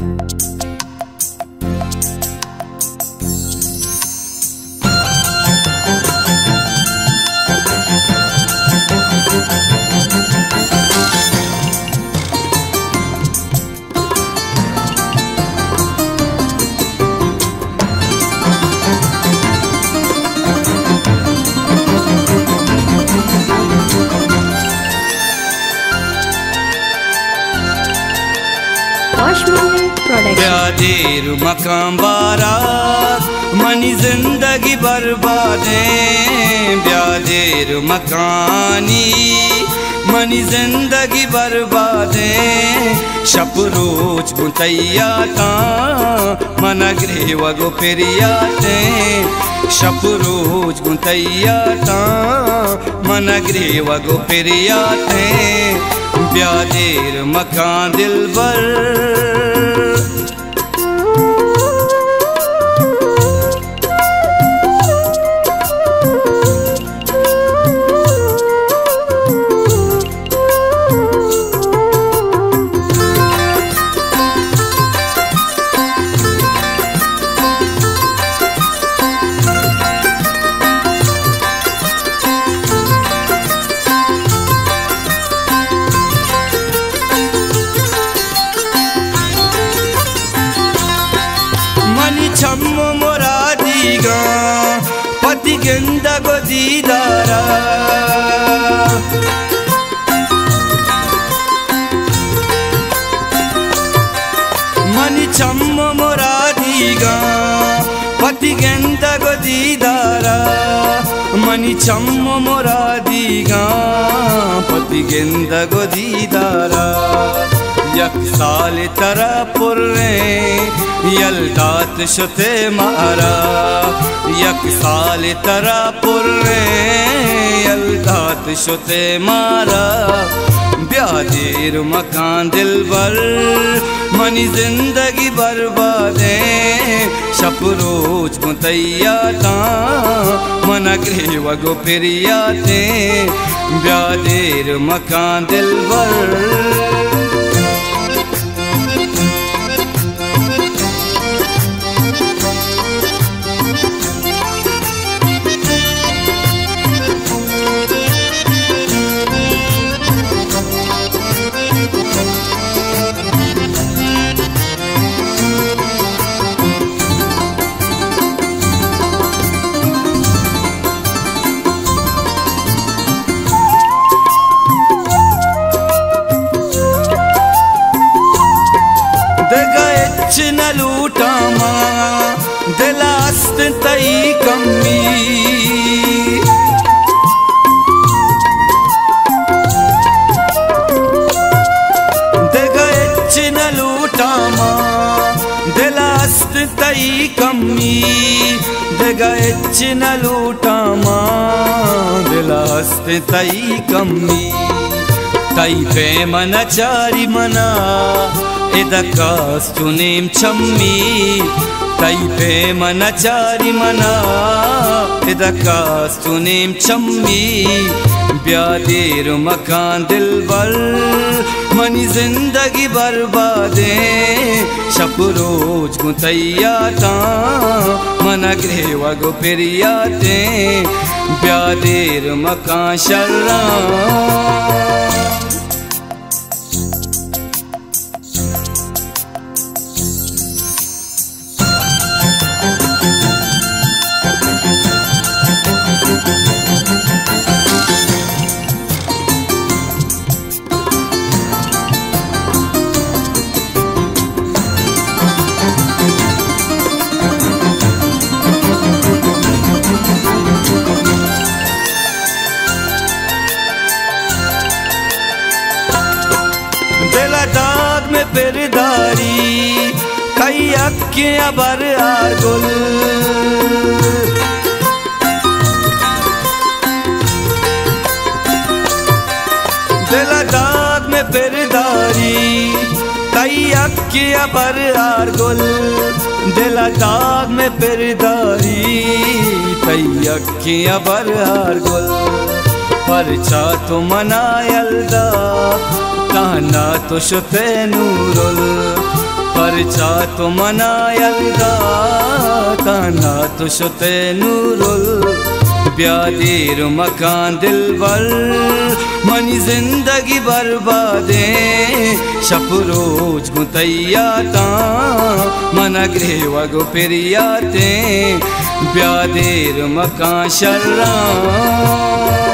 ब्यादेर मकाम बारात मनी जिंदगी बर्बादें, ब्यादेर मकानी मनी जिंदगी बर्बादें। शप रोज गुतैयाता मन गृह वगो पेरियाते, शप रोज गुतैयाता मन गृह वगो पेरियाते। ब्यादेर मकान दिलबर छम्मो मोरादीगा पति गेंदा गो दीदारा, मनी छम्मो मोरादीगा पति गेंदा गो दीदारा, मनी छम्मो मोरादीगा पति गेंदा गो दीदारा। यक साल तरा पुर्रे यल्दात शुते मारा, यक साल तरा पुर्रे यल्दात शुते मारा। ब्यादेर मकान दिलबर मनी जिंदगी बर्बादें, शप रोज मुतैयाता मन गृह वगो पेरियाते। ब्यादेर मकान दिलबर न लूटामा दिलास्त तई कमी, दगच न लूटामा दिलास्त तई कमी, दगच न लूटामा दिलास्त तई कमी। तई पे मन चारी मना इदकास्तुनीम छम्मी, तई पे मन चारी मना इदकास्तुनीम छम्मी। ब्यादेर मकान दिलबर मनी जिंदगी बर्बादें, शप रोज गुतैयाता मन गृह वगो पेरियाते। ब्यादेर मकान शर्रा दाग में पेरदारी कई अक्कियां बर आर गुल, दिला दाग में पेरदारी कई अक्कियां बर आर गुल, दिला दाग में पेरदारी कई अक्कियां बर आर गुल। परचा तो मनायलदा ताना तो शुते नूरुल, परचा तो मनायंदा ताना तो शुते नूरुल ब्यादीर मकान दिलबर मनी जिंदगी बर्बादे शपरोज गुतैयाता मना गृह वगो पिरियाते ब्यादीर मकान शर्रा